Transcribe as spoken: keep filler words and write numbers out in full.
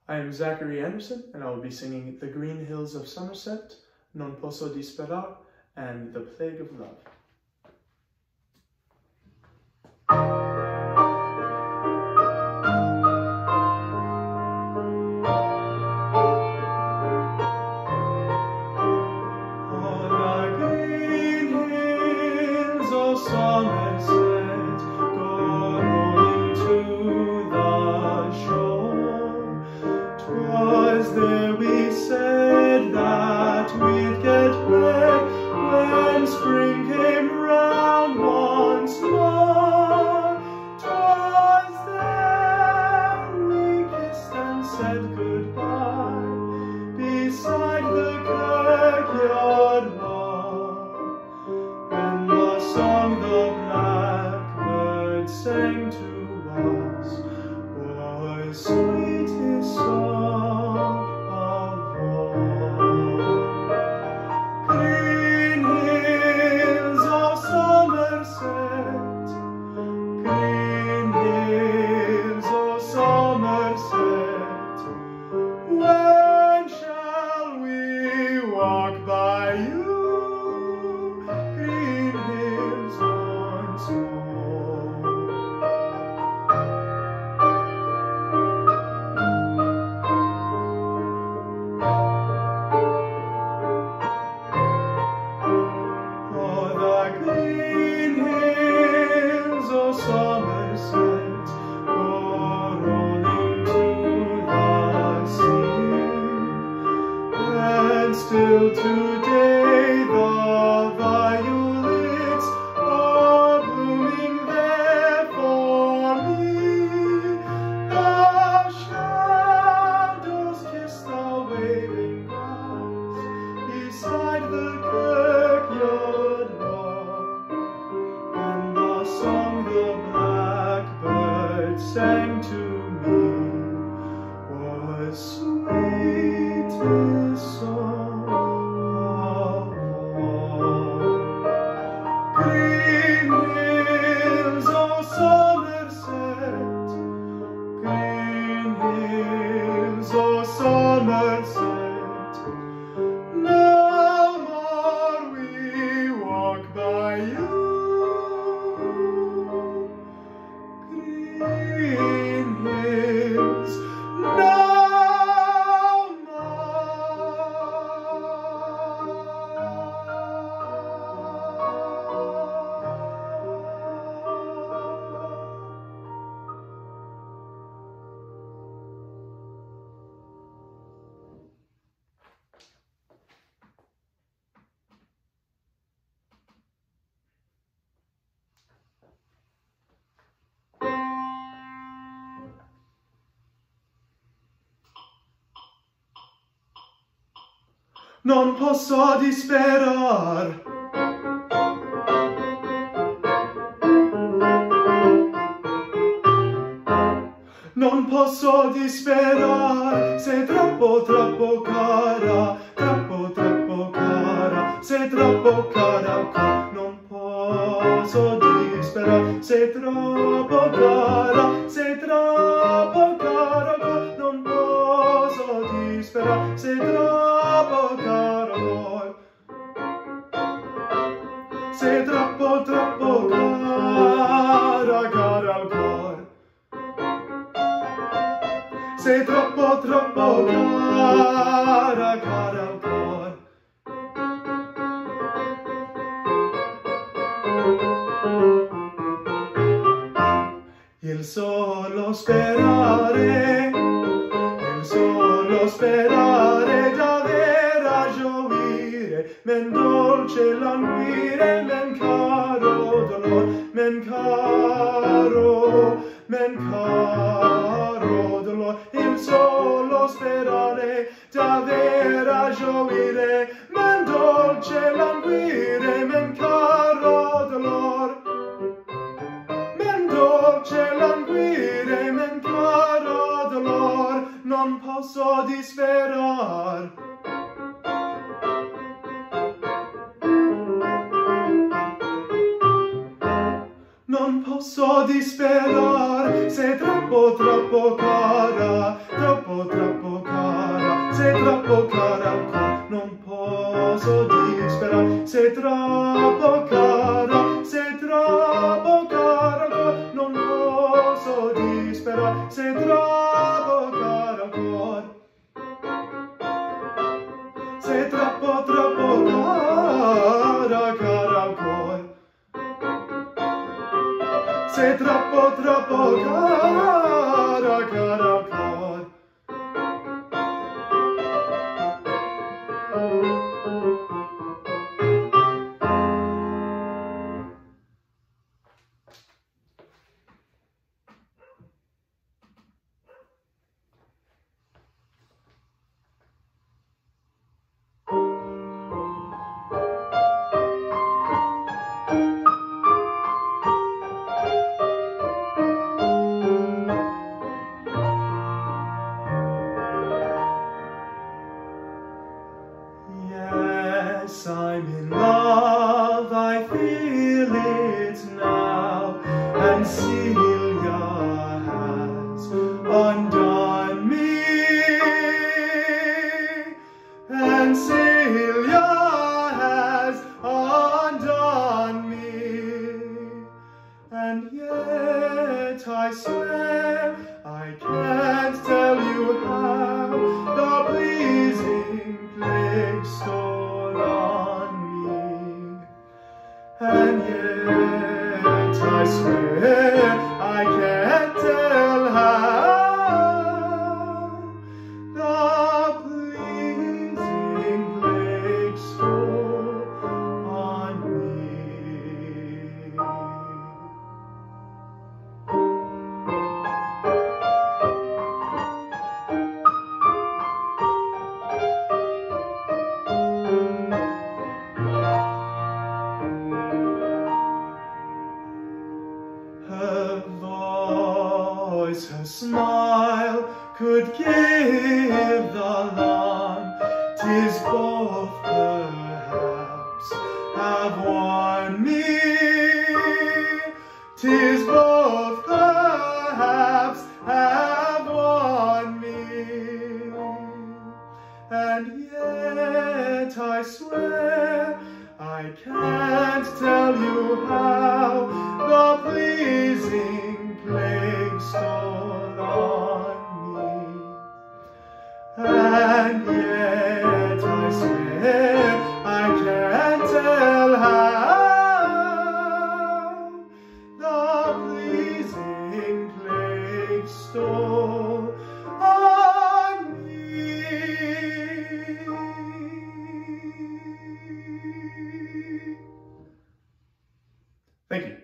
I am Zachary Anderson, and I will be singing The Green Hills of Somerset, Non Posso Disperar, and The Plague of Love. Somerset, go rolling to the shore. 'Twas there we said that we'd get back when spring came round once more. 'Twas there we kissed and said goodbye beside the kirkyard wall. And the song the blackbird sang to us was sweetest song of all. Green hills of Somerset, green hills of Somerset, when shall we walk by you? Somerset, go rolling to the sea, and still today the violets are blooming there for me. The shadows kiss the waving grass beside the kirkyard wall, and the song the blackbird sang to me was sweetest song of all. Green hills of Somerset, green hills of Somerset, no more we walk by you. Green hills, no more. Non posso disperar, non posso disperar, sei troppo troppo cara, troppo troppo cara, sei troppo cara, non posso disperar, sei troppo cara, sei troppo cara, non posso disperar, sei troppo caro amor, sei troppo troppo cara, cara al cor, sei troppo troppo cara, cara al cor. Il solo sperare, il solo sperare d'aver a gioire, men dolce languire, men caro dolor, men caro, men caro dolor. Il solo sperare d'aver a gioire, men dolce languire, men caro dolor. Men dolce languire, men caro dolor, non posso disperar. Non posso disperar, se sei troppo troppo cara, troppo troppo cara, sei troppo cara ancora, non posso disperare, sei troppo cara, sei troppo cara ancora, non posso disperare, sei troppo cara ancora, sei troppo troppo cara, cara ancora. Sei troppo troppo cara, cara ancora. Yes, I'm in love, I feel it now, and Celia has undone me, and Celia has undone me, and yet I swear I can't tell you how the pleasing plague stole on me, and yet I swear I can't tell how the pleasing plague stole on me. Her voice, her smile could give the alarm. 'Tis both perhaps have won me. 'Tis both perhaps have won me. And yet I swear I can't tell you how the pleasing plague stole on me, and yet I swear I can't tell how the pleasing plague stole on me. Thank you.